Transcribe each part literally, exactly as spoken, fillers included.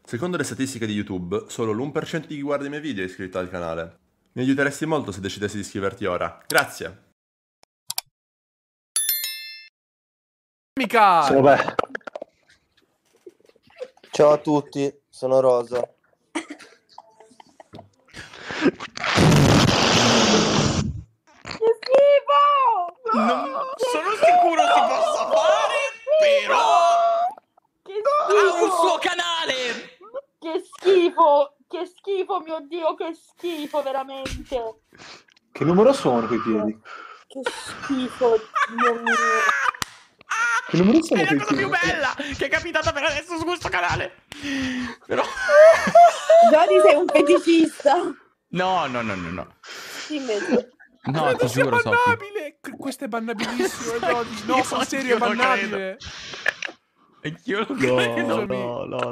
Secondo le statistiche di YouTube, solo l'uno per cento di chi guarda i miei video è iscritto al canale. Mi aiuteresti molto se decidessi di iscriverti ora. Grazie! Mica! Sono beh. Ciao a tutti, sono Rosa. Che schifo! Non sono sicuro si possa fare, però Che ha un schifo! suo canale. Che schifo! Che schifo, mio Dio, che schifo, veramente! Che numero sono quei piedi? Che schifo, Dio mio! Che numero sono È quei la cosa piedi? più bella che è capitata per adesso su questo canale. Però Giordi, sei un feticista! no, no, no, no, no. Sì, invece. No, Credo ti sia giuro, Sofì. bannabile! C- Questo è bannabilissimo, Giordi. No, Io sul serio è anch'io lo bannabile. Anch'io lo No, credo. no, no, no.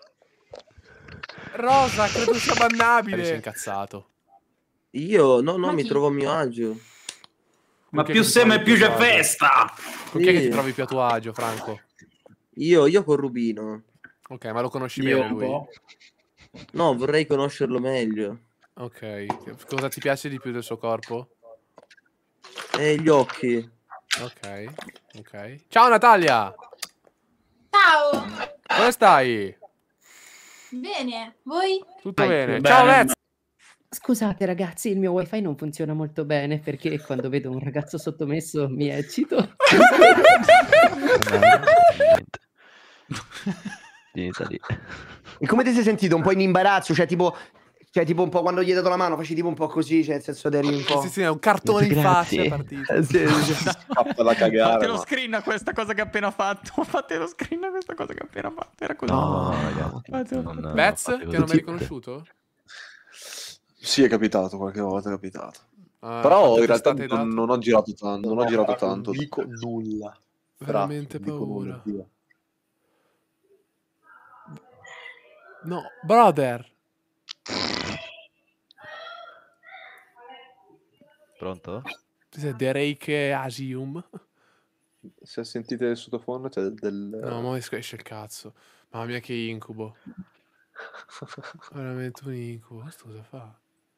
Rosa, credo sia bannabile. Sei incazzato. Io no, no, Ma mi chi? trovo a mio agio. Ma Con chi più ti seme trovi più più a c'è tuo agio? festa! Con chi è che Sì. ti trovi più a tuo agio, Franco? Io, io con Rubino. Ok, ma lo conosci Io bene un lui? po'. No, vorrei conoscerlo meglio. Ok. Cosa ti piace di più del suo corpo? E gli occhi. Ok, ok. Ciao Natalia! Ciao! Come stai? Bene, voi? Tutto Vai, bene? bene. Ciao Vez! Scusate ragazzi, il mio wifi non funziona molto bene perché quando vedo un ragazzo sottomesso mi eccito. Finita lì. E come ti sei sentito? Un po' in imbarazzo? Cioè tipo, cioè, tipo un po' quando gli hai dato la mano, facevi tipo un po' così, cioè nel senso eri un po'... Sì, sì, è un cartone in faccia è Grazie. partito. Eh, sì, sì, sì. Fatta da cagare. Fate lo ma- screen a questa cosa che ha appena fatto. Fate lo screen a questa cosa che ha appena fatto. Era così. No, ragazzi. Fatelo. non- Vez, fate ti così. hanno mai riconosciuto? Sì, è capitato, qualche volta è capitato. Ah, Però quante in realtà testate hai dato? non, non ho girato tanto, non ho No, girato non tanto. dico nulla. Veramente Fra, non dico paura. nulla, Dio. No, brother! Pronto? Cos'è, Derek Asium? Se sentite il sottofondo c'è del... del- No, ma esce il cazzo. Mamma mia che incubo. Veramente un incubo. Questo cosa fa?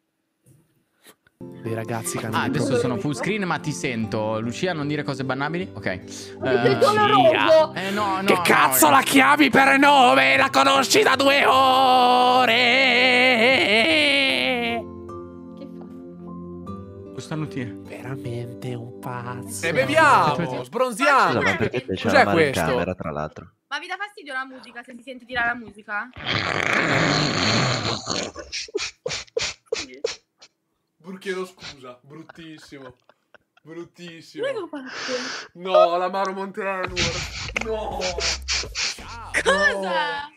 Dei ragazzi che hanno... Ah, dei adesso problemi. sono full screen, ma ti sento. Lucia, non dire cose bannabili? Ok. Eh, Che doloroso! eh, no, no. Che no, cazzo la ragazzi. chiami per nome? La conosci da due ore! Che fa? Lo starnutire. Veramente un pazzo. E Aspetta, beviamo, aspetta. sbronziamo. Scusa, ma perché te c'è Cos'è la mano in questo? camera, tra l'altro? Ma vi dà fastidio la musica se si sente tirare la musica? Chiedo scusa, bruttissimo. Bruttissimo. Cosa ho fatto? No, l'amaro Montenur. No. Cosa?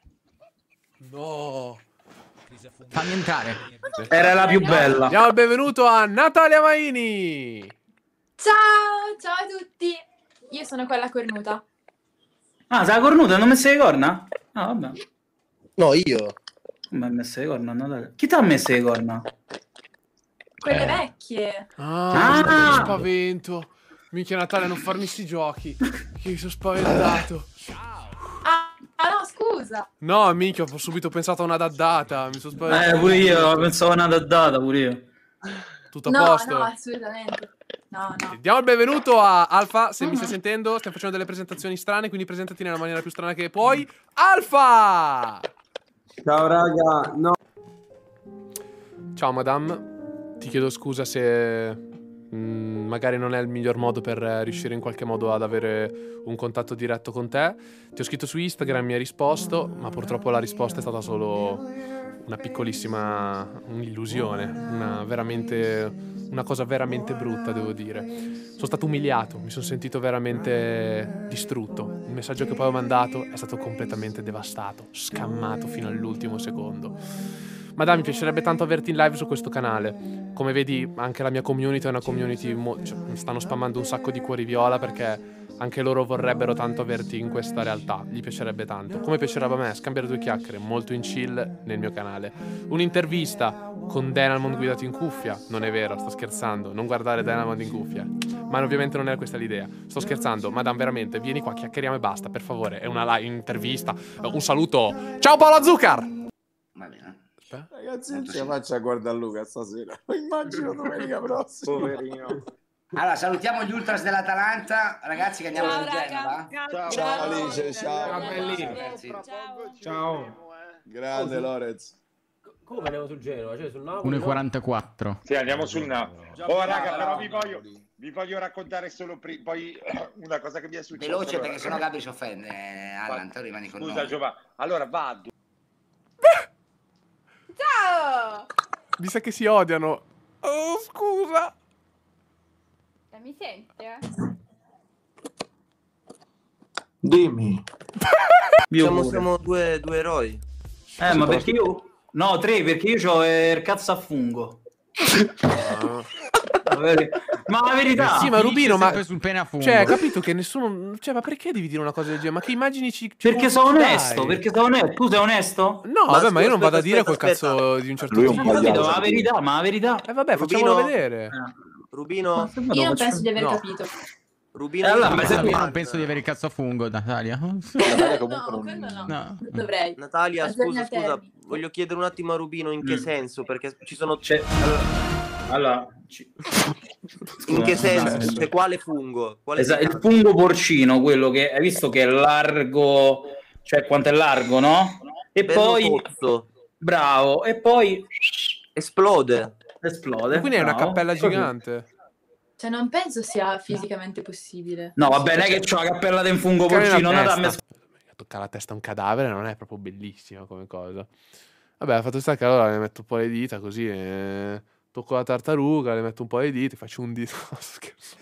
No. Fammi entrare. Era la più bella. Diamo il benvenuto a Natalia Maini. Ciao, ciao a tutti. Io sono quella cornuta. Ah, sei la cornuta, non mi sei le corna? Ah, vabbè. No, io. Come ha messo le corna? Natale? Chi ti ha messo le corna? Quelle Eh. vecchie. Ah, Ah. che spavento. Minchia Natalia, non farmi sti giochi. Che mi sono spaventato. Ah, ah, no, scusa. No, minchia, ho subito pensato a una daddata. Mi sono spaventato. Eh, pure io, pensavo a una daddata, pure io. Tutto a No, posto? no, assolutamente. No, no. Diamo il benvenuto a Alfa. Se mi Mhm. stai sentendo, stiamo facendo delle presentazioni strane, quindi presentati nella maniera più strana che puoi. Alfa! Ciao raga, no. Ciao madame, ti chiedo scusa se mm, magari non è il miglior modo per eh, riuscire in qualche modo ad avere un contatto diretto con te. Ti ho scritto su Instagram, mi hai risposto, ma purtroppo la risposta è stata solo una piccolissima un'illusione, una veramente una cosa veramente brutta, devo dire. Sono stato umiliato, mi sono sentito veramente distrutto. Il messaggio che poi ho mandato è stato completamente devastato, scammato fino all'ultimo secondo. Ma dai, mi piacerebbe tanto averti in live su questo canale. Come vedi, anche la mia community è una community... mo- cioè, mi stanno spammando un sacco di cuori viola perché anche loro vorrebbero tanto averti in questa realtà. Gli piacerebbe tanto. Come piacerebbe a me scambiare due chiacchiere molto in chill nel mio canale. Un'intervista con Denalmond guidato in cuffia. Non è vero, sto scherzando. Non guardare Denalmond in cuffia. Ma ovviamente non era questa l'idea. Sto scherzando, madame, veramente, vieni qua, chiacchieriamo e basta, per favore. È una live intervista. Un saluto. Ciao Paolo Zuccar! Va bene. Ragazzi, non ce la faccio a guardare Luca stasera. Lo immagino domenica prossima. Poverino. Allora, salutiamo gli ultras dell'Atalanta, ragazzi, che andiamo Ciao, sul raga. Genova. Ciao, ciao Alice, ciao. Ciao, bellissimo. Ragazzi. Ciao. Grande Lorenz. Come andiamo sul Genova? Cioè sul Napoli? uno e quarantaquattro. Sì, andiamo sul Napoli. Oh, raga, però vi voglio, vi voglio raccontare solo pri- poi una cosa che mi è successa. Veloce, Allora, perché sennò Gabri si offende. Alan, te rimani con Scusa, noi. Giovanni. Allora, vado. Ciao! Mi sa che si odiano. Oh, scusa. Eh, mi sente? Dimmi. Io Siamo, pure. siamo due, due eroi. Eh, ma perché io... No, tre, perché io ho il cazzo a fungo. Ma la verità... Sì, ma Rubino, ma... sul pene a fungo. Cioè, hai capito che nessuno... Cioè, ma perché devi dire una cosa del genere? Ma che immagini ci... ci Perché sono confondi, onesto, dai? perché sono onesto. Tu sei onesto? No, Ma vabbè, ma io non aspetta, vado a dire aspetta, quel aspetta. cazzo di un certo Lui è un tipo. Ho capito, pagliaccio. ma la verità, ma la verità... Eh vabbè, Rubino- facciamolo vedere. Rubino, Io non penso di aver No. capito. Rubino, Eh, allora, ma se- Io non penso di avere il cazzo a fungo, Natalia. No, quello no. No. Dovrei. Natalia, scusa, Bisogna scusa, termini. voglio chiedere un attimo a Rubino in che Mm. senso, perché ci sono... Cioè, allora... ci- In che senso? Certo. Cioè, quale fungo? Quale Esa- il pianta? fungo porcino, quello che hai visto che è largo, cioè quanto è largo, no? E Bello poi... tozzo. Bravo, e poi... Esplode. Esplode. Quindi è una bravo. cappella gigante. Cioè, non penso sia fisicamente possibile. No, vabbè, non è che c'ho la cappella del fungo Toccare la porcino, no, testa. dammi- Toccare la testa a un cadavere non è proprio bellissima come cosa. Vabbè, fatto sta che allora le metto un po' le dita così, e... tocco la tartaruga, le metto un po' le dita, faccio un dito. No, scherzo.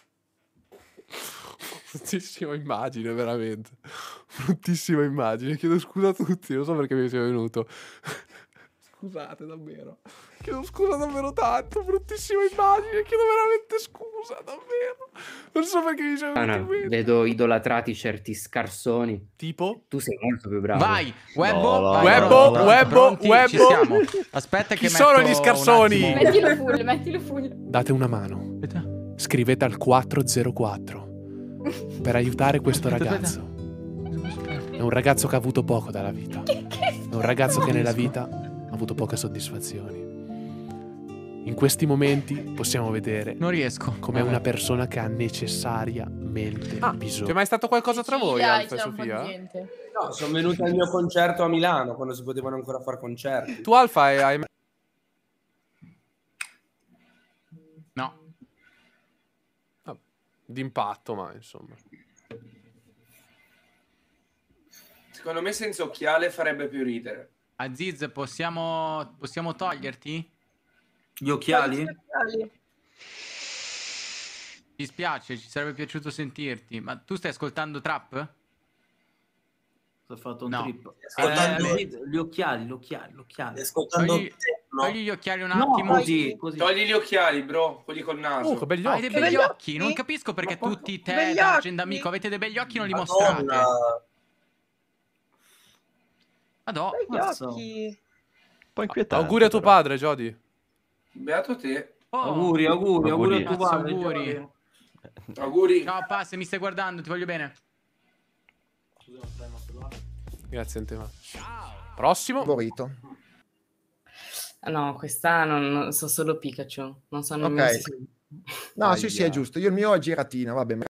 Bruttissima immagine, veramente. Bruttissima immagine. Chiedo scusa a tutti, non so perché mi sia venuto. Scusate, davvero. Chiedo scusa davvero tanto. Bruttissima immagine. Chiedo veramente scusa, davvero. Non so perché mi sia Ah, venuto no, in mente. vedo idolatrati certi scarsoni. Tipo? Tu sei molto più bravo. Vai, Webbo, No, no, vai, Webbo, pronti, pronti, Webbo, pronti, Webbo. ci siamo. Aspetta che Chi sono metto gli un scarsoni? attimo- Mettilo full, mettilo full. Date una mano. Scrivete al quattro zero quattro per aiutare questo ragazzo. È un ragazzo che ha avuto poco dalla vita. È un ragazzo che nella vita ha avuto poche soddisfazioni. In questi momenti possiamo vedere Non riesco. come Vabbè. una persona che ha necessariamente Ah, bisogno. c'è mai stato qualcosa tra voi, Dai, Alfa e c'era un po' di Sofia? gente. No, sono venuti al mio concerto a Milano quando si potevano ancora fare concerti. Tu, Alfa, hai... hai... No. Ah, d'impatto, ma insomma. Secondo me senza occhiale farebbe più ridere. Aziz, possiamo, possiamo toglierti? Gli occhiali? Ti spiace, ci sarebbe piaciuto sentirti. Ma tu stai ascoltando trap? Ho fatto un No. trip. Ascoltando- Eh, gli occhiali, gli occhiali, gli occhiali. Ascoltando Togli, techno. togli gli occhiali un No, attimo. così, così. Togli gli occhiali, bro, quelli col naso. Oh, che belli Hai occhi. dei begli occhi, non capisco perché Ma tutti te, begli da occhi. agenda amico, avete dei begli occhi e non li Madonna. mostrate. Madò. Cazzo. Un po' inquietante. Auguri a tuo però. padre, Jody. Beato te. Oh, Auguri, auguri, auguri a tuo cazzo, padre. auguri. Giovanni. Auguri. Ciao Pa, se mi stai guardando, ti voglio bene. Grazie a te, ma. Prossimo. Favorito. No, questa non, non so solo Pikachu. Non so nemmeno Ok. se... No, sì, sì, è Aia. giusto. Io il mio è giratina, vabbè.